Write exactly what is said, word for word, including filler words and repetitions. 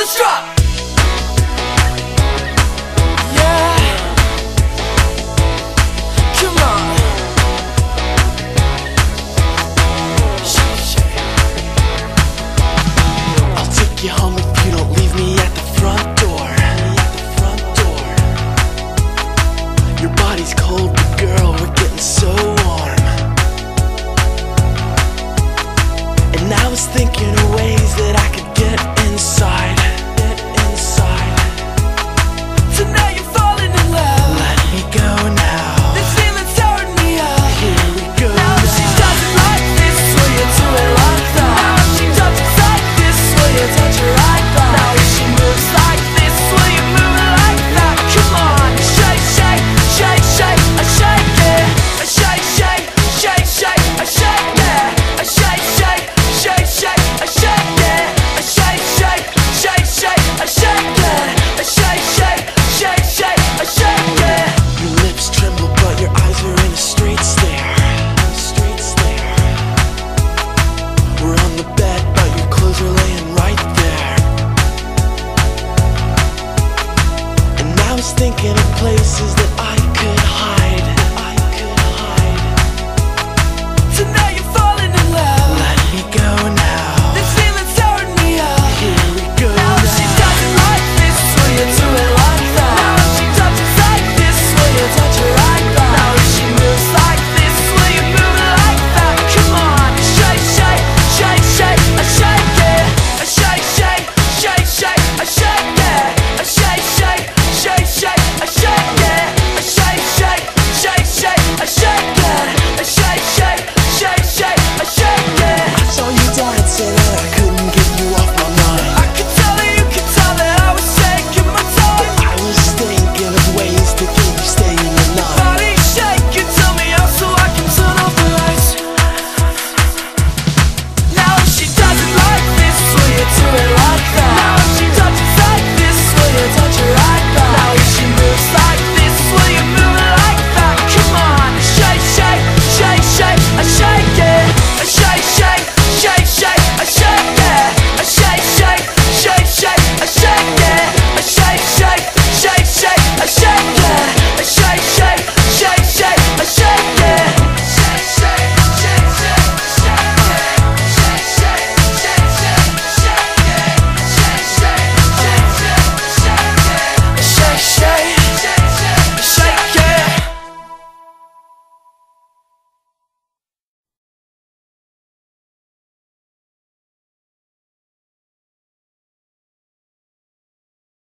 let's drop. Yeah, come on. Shake, shake. I'll take you home if you don't leave me at the front door. At the front door. Your body's cold, but girl, we're getting so warm. And I was thinking of ways that I could get inside, get inside. So now you're falling in love. Let me go now. This feeling's tearing me up. Here we go. Now if she does it like this, will you do it like that? Now if she does it like this, will you touch her like that? Now if she moves like this, will you move it like that? Come on, shake, shake, shake, shake, I shake it. I shake, shake, shake, shake, I shake it. I shake, shake, shake, shake, I shake it. I shake, shake, shake, shake, I shake it. I shake, shake, shake, shake, I shake it. Your lips tremble, but your eyes are in a straight stare. A straight stare. We're on the bed, but your clothes are laying right there. And I was thinking of places that